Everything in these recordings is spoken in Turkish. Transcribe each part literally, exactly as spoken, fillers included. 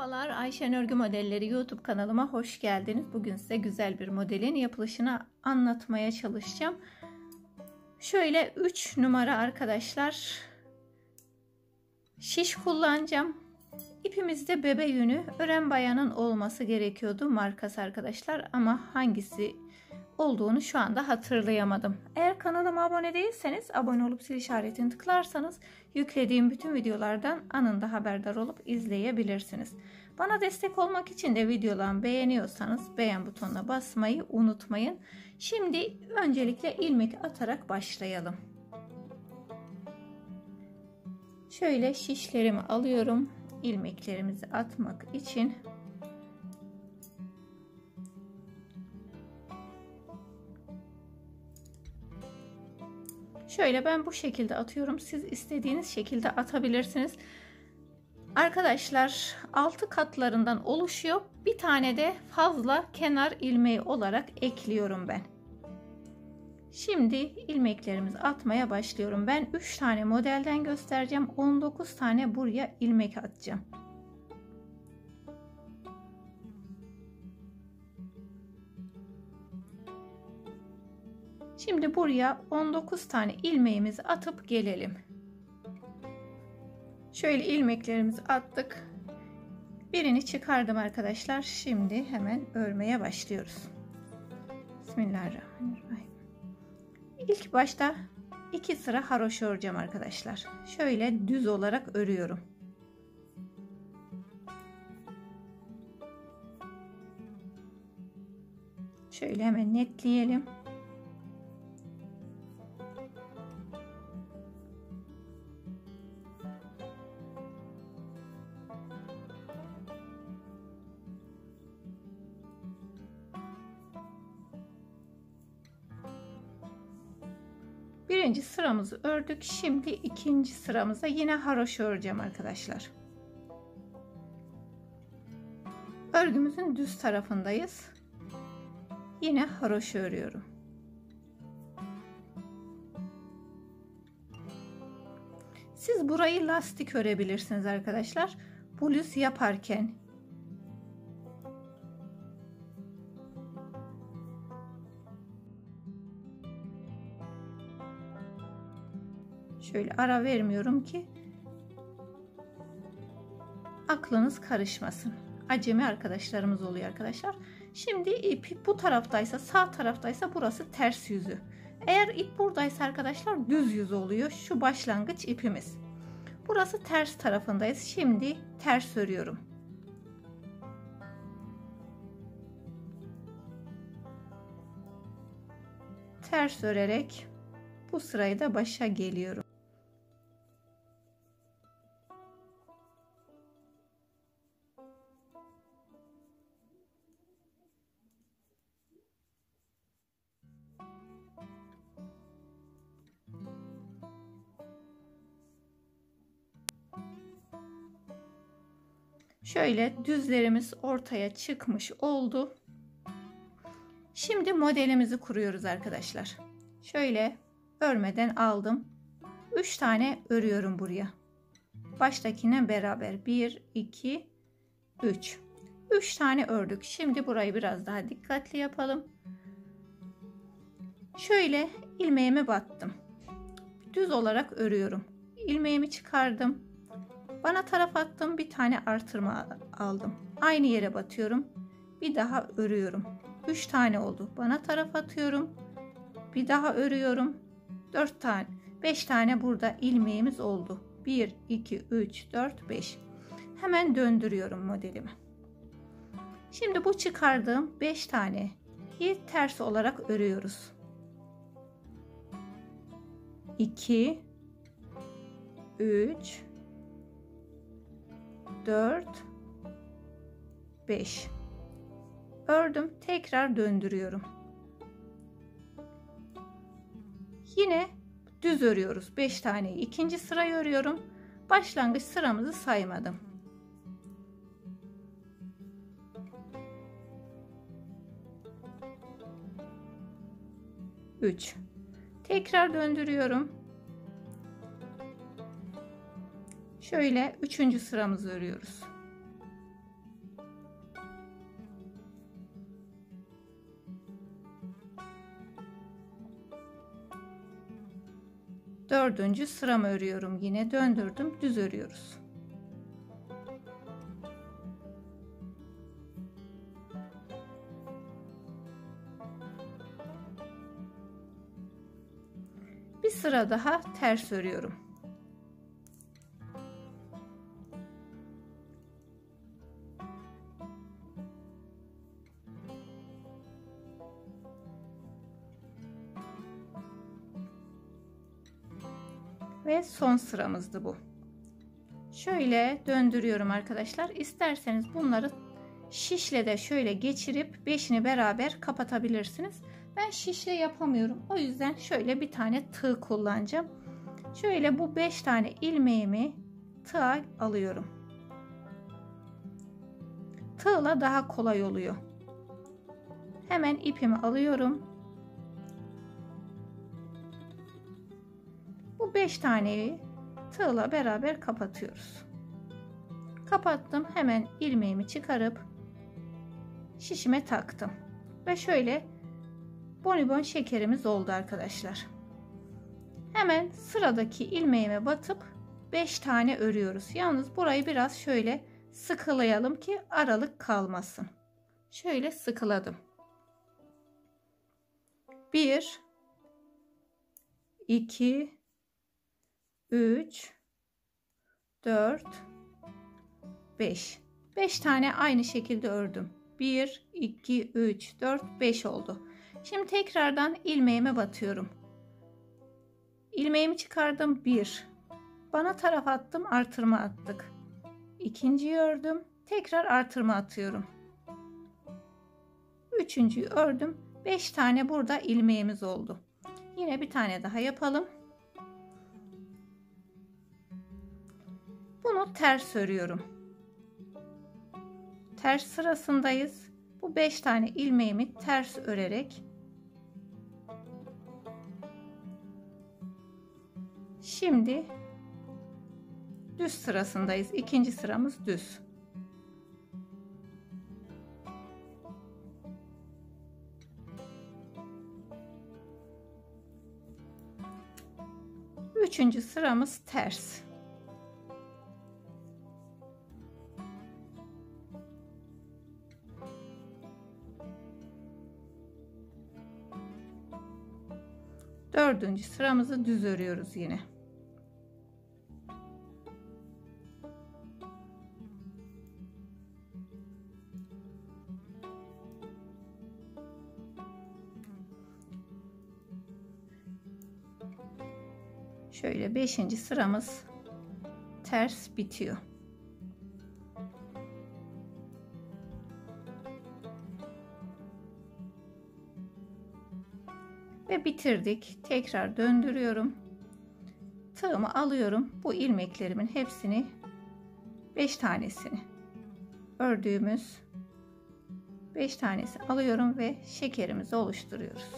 Merhabalar, Ayşen Örgü Modelleri YouTube kanalıma hoş geldiniz. Bugün size güzel bir modelin yapılışını anlatmaya çalışacağım. Şöyle üç numara arkadaşlar şiş kullanacağım. İpimizde bebe yünü, ören bayanın olması gerekiyordu markası arkadaşlar, ama hangisi olduğunu şu anda hatırlayamadım. Eğer kanalıma abone değilseniz abone olup zil işaretini tıklarsanız yüklediğim bütün videolardan anında haberdar olup izleyebilirsiniz. Bana destek olmak için de videolarımı beğeniyorsanız beğen butonuna basmayı unutmayın. Şimdi öncelikle ilmek atarak başlayalım. Şöyle şişlerimi alıyorum ilmeklerimizi atmak için. Şöyle ben bu şekilde atıyorum. Siz istediğiniz şekilde atabilirsiniz. Arkadaşlar altı katlarından oluşuyor. Bir tane de fazla kenar ilmeği olarak ekliyorum ben. Şimdi ilmeklerimizi atmaya başlıyorum. Ben üç tane modelden göstereceğim. on dokuz tane buraya ilmek atacağım. Şimdi buraya on dokuz tane ilmeğimizi atıp gelelim. Şöyle ilmeklerimizi attık. Birini çıkardım arkadaşlar. Şimdi hemen örmeye başlıyoruz. Bismillahirrahmanirrahim. İlk başta iki sıra haroşa öreceğim arkadaşlar. Şöyle düz olarak örüyorum. Şöyle hemen netleyelim. Birinci sıramızı ördük. Şimdi ikinci sıramıza yine haroşa öreceğim arkadaşlar. Örgümüzün düz tarafındayız. Yine haroşa örüyorum. Siz burayı lastik örebilirsiniz arkadaşlar. Bluz yaparken. Şöyle ara vermiyorum ki aklınız karışmasın. Acemi arkadaşlarımız oluyor arkadaşlar. Şimdi ip bu taraftaysa, sağ taraftaysa burası ters yüzü. Eğer ip buradaysa arkadaşlar düz yüzü oluyor. Şu başlangıç ipimiz. Burası ters tarafındayız. Şimdi ters örüyorum. Ters örerek bu sırayı da başa geliyorum. Şöyle düzlerimiz ortaya çıkmış oldu. Şimdi modelimizi kuruyoruz arkadaşlar. Şöyle örmeden aldım. üç tane örüyorum buraya. Baştakine beraber bir, iki, üç. üç tane ördük. Şimdi burayı biraz daha dikkatli yapalım. Şöyle ilmeğimi battım. Düz olarak örüyorum. İlmeğimi çıkardım. Bana taraf attım, bir tane artırma aldım. Aynı yere batıyorum. Bir daha örüyorum. üç tane oldu. Bana taraf atıyorum. Bir daha örüyorum. dört tane, beş tane burada ilmeğimiz oldu. bir, iki, üç, dört, beş. Hemen döndürüyorum modelimi. Şimdi bu çıkardığım beş tane ters olarak örüyoruz. iki, üç, dört, beş. Ördüm, tekrar döndürüyorum. Yine düz örüyoruz. beş tane ikinci sırayı örüyorum. Başlangıç sıramızı saymadım. üç. Tekrar döndürüyorum. Şöyle üçüncü sıramızı örüyoruz. Dördüncü sıramı örüyorum. Yine döndürdüm, düz örüyoruz. Bir sıra daha ters örüyorum. Ve son sıramızdı bu. Şöyle döndürüyorum arkadaşlar. İsterseniz bunları şişle de şöyle geçirip beşini beraber kapatabilirsiniz. Ben şişle yapamıyorum. O yüzden şöyle bir tane tığ kullanacağım. Şöyle bu beş tane ilmeğimi tığa alıyorum. Tığla daha kolay oluyor. Hemen ipimi alıyorum. Bu beş taneyi tığla beraber kapatıyoruz. Kapattım. Hemen ilmeğimi çıkarıp şişime taktım. Ve şöyle bonibon şekerimiz oldu arkadaşlar. Hemen sıradaki ilmeğime batıp beş tane örüyoruz. Yalnız burayı biraz şöyle sıkılayalım ki aralık kalmasın. Şöyle sıkıladım. bir iki üç dört beş. beş tane aynı şekilde ördüm. bir iki üç dört beş oldu. Şimdi tekrardan ilmeğime batıyorum. İlmeğimi çıkardım. bir. Bana taraf attım, artırma attık. İkinciyi ördüm. Tekrar artırma atıyorum. Üçüncüyü ördüm. beş tane burada ilmeğimiz oldu. Yine bir tane daha yapalım. Bunu ters örüyorum. Ters sırasındayız. Bu beş tane ilmeğimi ters örerek şimdi düz sırasındayız. İkinci sıramız düz. Üçüncü sıramız ters. Dördüncü sıramızı düz örüyoruz yine. Şöyle beşinci sıramız ters bitiyor. Ve bitirdik. Tekrar döndürüyorum. Tığımı alıyorum. Bu ilmeklerimin hepsini beş tanesini ördüğümüz beş tanesi alıyorum ve şekerimizi oluşturuyoruz.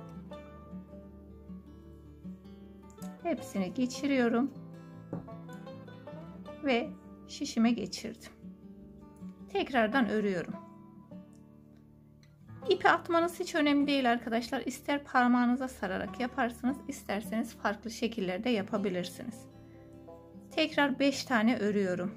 Hepsini geçiriyorum ve şişime geçirdim. Tekrardan örüyorum. İpi atmanız hiç önemli değil arkadaşlar. İster parmağınıza sararak yaparsınız, isterseniz farklı şekillerde yapabilirsiniz. Tekrar beş tane örüyorum.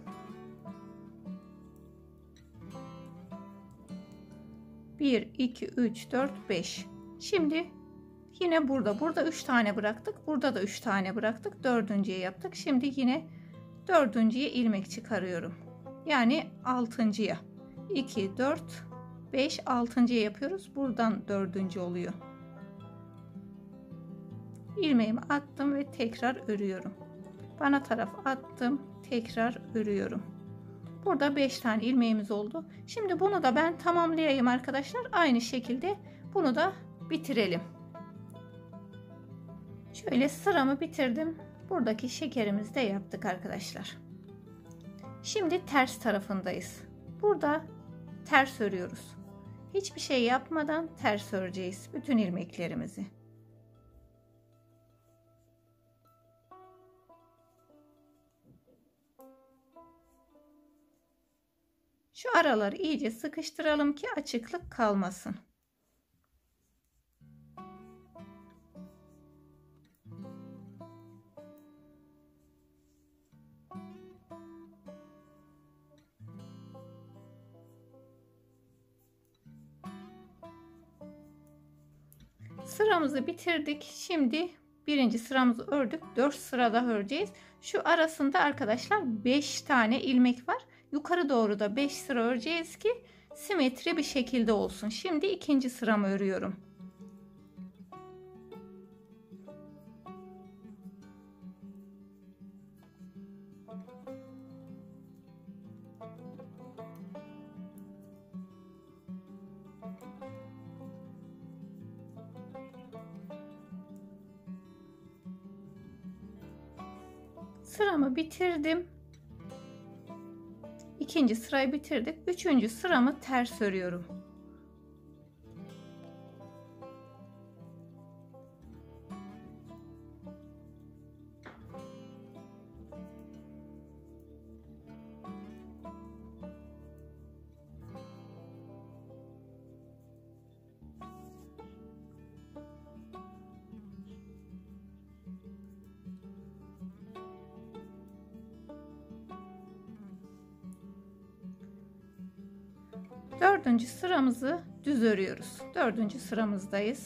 bir iki üç dört beş. Şimdi yine burada burada üç tane bıraktık. Burada da üç tane bıraktık. Dördüncüye yaptık. Şimdi yine dördüncüye ilmek çıkarıyorum. Yani altıncıya. iki dört beş altıncıya yapıyoruz. Buradan dördüncü oluyor. İlmeğimi attım ve tekrar örüyorum. Bana taraf attım. Tekrar örüyorum. Burada beş tane ilmeğimiz oldu. Şimdi bunu da ben tamamlayayım arkadaşlar. Aynı şekilde bunu da bitirelim. Şöyle sıramı bitirdim. Buradaki şekerimizi de yaptık arkadaşlar. Şimdi ters tarafındayız. Burada ters örüyoruz. Hiçbir şey yapmadan ters öreceğiz bütün ilmeklerimizi. Şu araları iyice sıkıştıralım ki açıklık kalmasın. Sıramızı bitirdik. Şimdi birinci sıramızı ördük. dört sırada öreceğiz. Şu arasında arkadaşlar beş tane ilmek var. Yukarı doğru da beş sıra öreceğiz ki simetri bir şekilde olsun. Şimdi ikinci sıramı örüyorum. Sıramı bitirdim. İkinci sırayı bitirdik. Üçüncü sıramı ters örüyorum. Dördüncü sıramızı düz örüyoruz. Dördüncü sıramızdayız.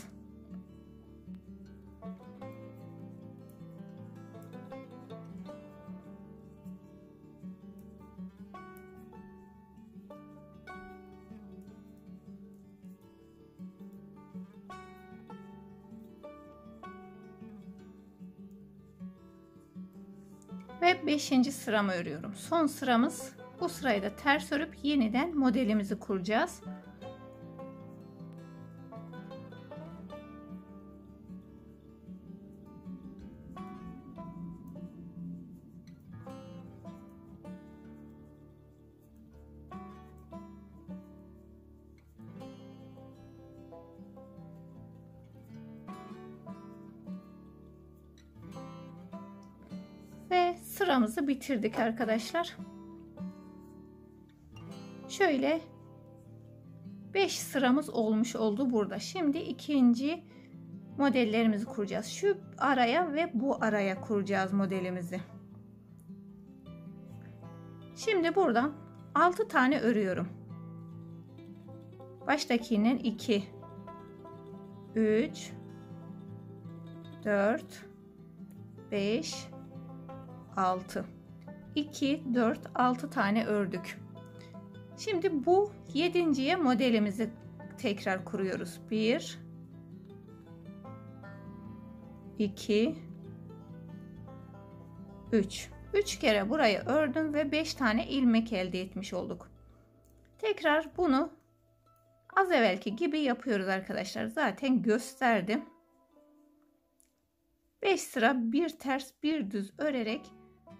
Ve beşinci sıramı örüyorum. Son sıramız. Bu sırayı da ters örüp yeniden modelimizi kuracağız. Ve sıramızı bitirdik arkadaşlar. Şöyle beş sıramız olmuş oldu burada. Şimdi ikinci modellerimizi kuracağız. Şu araya ve bu araya kuracağız modelimizi. Şimdi buradan altı tane örüyorum. Baştakinden iki, üç, dört, beş, altı. iki, dört, altı tane ördük. Şimdi bu yedinciye modelimizi tekrar kuruyoruz. bir, iki, üç. üç kere burayı ördüm ve beş tane ilmek elde etmiş olduk. Tekrar bunu az evvelki gibi yapıyoruz arkadaşlar. Zaten gösterdim. beş sıra bir ters bir düz örerek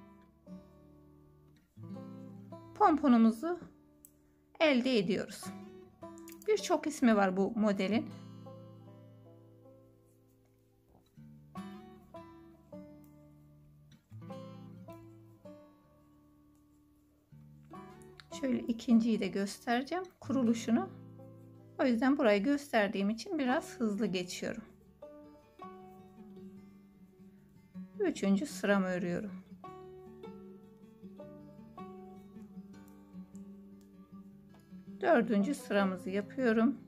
pomponumuzu elde ediyoruz. Birçok ismi var bu modelin. Şöyle ikinciyi de göstereceğim kuruluşunu. O yüzden burayı gösterdiğim için biraz hızlı geçiyorum. Üçüncü sıramı örüyorum. Dördüncü sıramızı yapıyorum.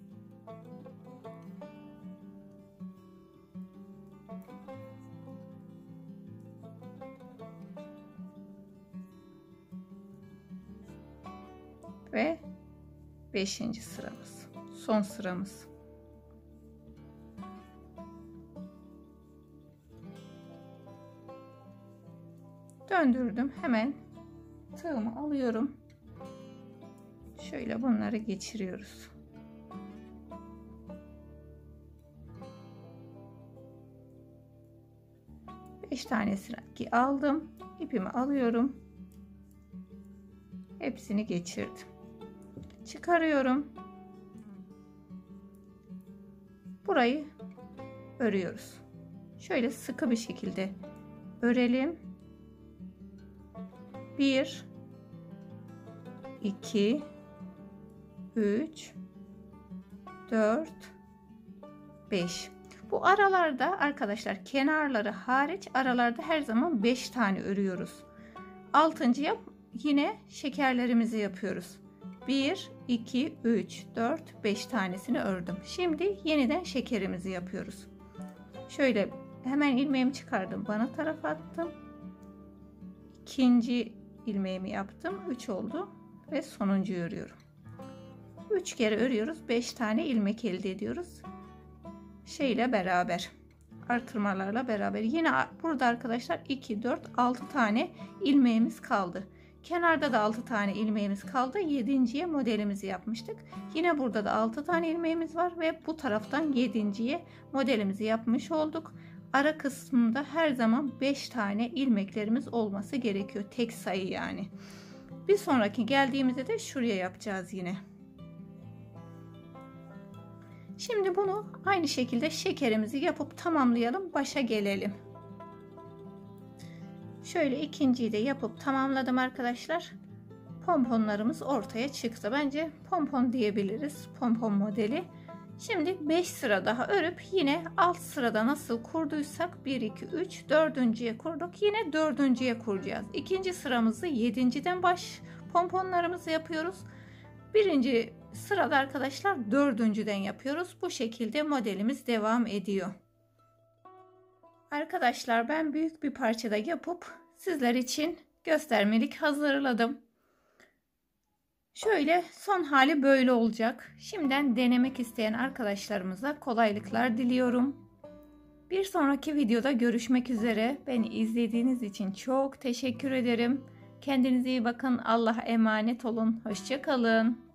Ve beşinci sıramız. Son sıramız. Döndürdüm. Hemen tığımı alıyorum. Şöyle bunları geçiriyoruz. beş tanesini aldım. İpimi alıyorum. Hepsini geçirdim. Çıkarıyorum. Burayı örüyoruz. Şöyle sıkı bir şekilde örelim. bir, iki, üç, dört, beş. Bu aralarda arkadaşlar, kenarları hariç aralarda her zaman beş tane örüyoruz. altıncıya yine şekerlerimizi yapıyoruz. bir, iki, üç, dört, beş tanesini ördüm. Şimdi yeniden şekerimizi yapıyoruz. Şöyle hemen ilmeğimi çıkardım. Bana tarafa attım. İkinci ilmeğimi yaptım. üç oldu. Ve sonuncuyu örüyorum. üç kere örüyoruz. beş tane ilmek elde ediyoruz. Şeyle beraber. Artırmalarla beraber. Yine burada arkadaşlar iki, dört, altı tane ilmeğimiz kaldı. Kenarda da altı tane ilmeğimiz kaldı. yedinciye modelimizi yapmıştık. Yine burada da altı tane ilmeğimiz var ve bu taraftan yedinciye modelimizi yapmış olduk. Ara kısmında her zaman beş tane ilmeklerimiz olması gerekiyor. Tek sayı yani. Bir sonraki geldiğimizde de şuraya yapacağız yine. Şimdi bunu aynı şekilde şekerimizi yapıp tamamlayalım. Başa gelelim. Şöyle ikinciyi de yapıp tamamladım arkadaşlar. Pomponlarımız ortaya çıktı. Bence pompon diyebiliriz. Pompon modeli. Şimdi beş sıra daha örüp yine alt sırada nasıl kurduysak bir, iki, üç, dördüncüye kurduk. Yine dördüncüye kuracağız. İkinci sıramızı yedinciden baş pomponlarımızı yapıyoruz. Birinci sırada arkadaşlar dördüncüden yapıyoruz. Bu şekilde modelimiz devam ediyor. Arkadaşlar ben büyük bir parçada yapıp sizler için göstermelik hazırladım. Şöyle son hali böyle olacak. Şimdiden denemek isteyen arkadaşlarımıza kolaylıklar diliyorum. Bir sonraki videoda görüşmek üzere. Beni izlediğiniz için çok teşekkür ederim. Kendinize iyi bakın. Allah'a emanet olun. Hoşça kalın.